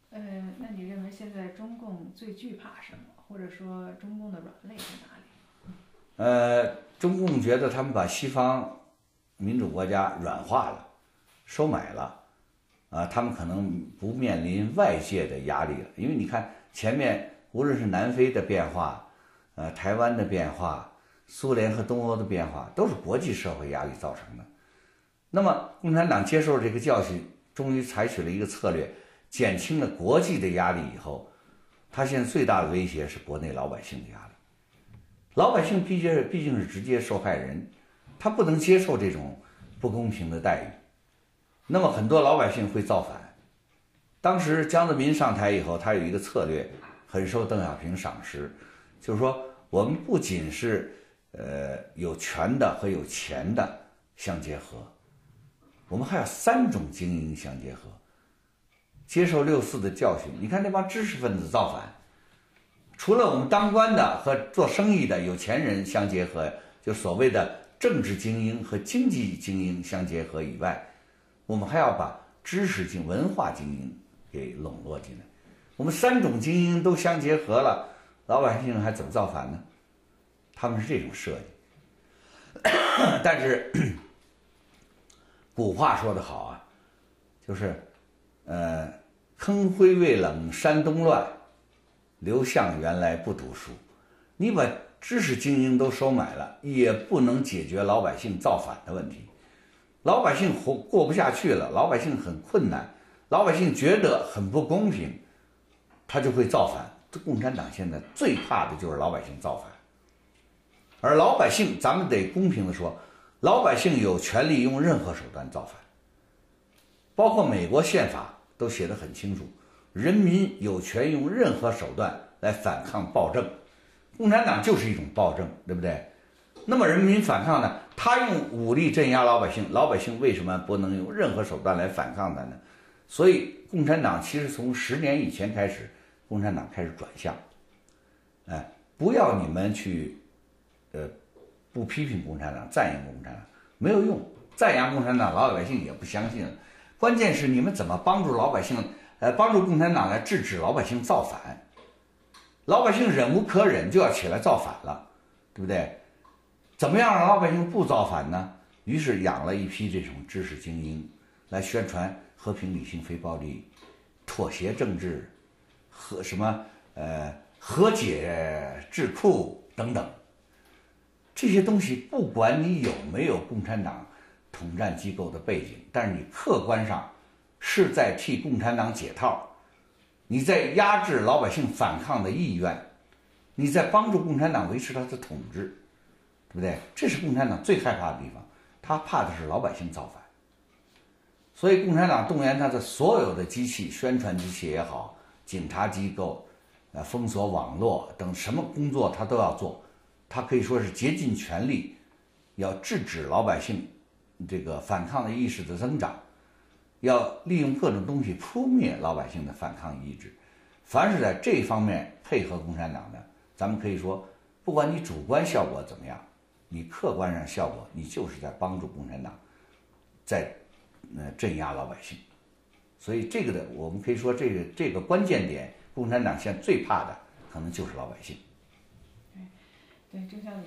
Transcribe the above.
那你认为现在中共最惧怕什么，或者说中共的软肋在哪里？ 中共觉得他们把西方民主国家软化了、收买了，他们可能不面临外界的压力了。因为你看前面无论是南非的变化，台湾的变化，苏联和东欧的变化，都是国际社会压力造成的。那么共产党接受这个教训，终于采取了一个策略，减轻了国际的压力以后，他现在最大的威胁是国内老百姓的压力。老百姓毕竟是直接受害人，他不能接受这种不公平的待遇，那么很多老百姓会造反。当时江泽民上台以后，他有一个策略很受邓小平赏识，就是说我们不仅是有权的和有钱的相结合，我们还要三种精英相结合。接受6·4的教训，你看那帮知识分子造反，除了我们当官的和做生意的有钱人相结合，就所谓的政治精英和经济精英相结合以外，我们还要把知识精文化精英给笼络进来。我们三种精英都相结合了，老百姓还怎么造反呢？他们是这种设计。但是古话说得好啊，就是坑灰未冷山东乱，刘向原来不读书。你把知识精英都收买了，也不能解决老百姓造反的问题。老百姓过不下去了，老百姓很困难，老百姓觉得很不公平，他就会造反。共产党现在最怕的就是老百姓造反。而老百姓，咱们得公平的说，老百姓有权利用任何手段造反，包括美国宪法都写得很清楚，人民有权用任何手段来反抗暴政。共产党就是一种暴政，对不对？那么人民反抗呢？他用武力镇压老百姓，老百姓为什么不能用任何手段来反抗他呢？所以共产党其实从10年以前开始，共产党开始转向，不要你们去不批评共产党，赞扬共产党没有用，赞扬共产党老百姓也不相信了。关键是你们怎么帮助老百姓，帮助共产党来制止老百姓造反。老百姓忍无可忍就要起来造反了，对不对？怎么样让老百姓不造反呢？于是养了一批这种知识精英，来宣传和平、理性、非暴力、妥协政治和和解智库等等。这些东西不管你有没有共产党统战机构的背景，但是你客观上是在替共产党解套，你在压制老百姓反抗的意愿，你在帮助共产党维持他的统治，对不对？这是共产党最害怕的地方，他怕的是老百姓造反。所以共产党动员他的所有的机器，宣传机器也好，警察机构封锁网络等什么工作他都要做，他可以说是竭尽全力要制止老百姓这个反抗的意识的增长，要利用各种东西扑灭老百姓的反抗意志。凡是在这方面配合共产党的，咱们可以说，不管你主观效果怎么样，你客观上效果，你就是在帮助共产党在镇压老百姓。所以这个的，我们可以说这个关键点，共产党现在最怕的可能就是老百姓。 对，正像你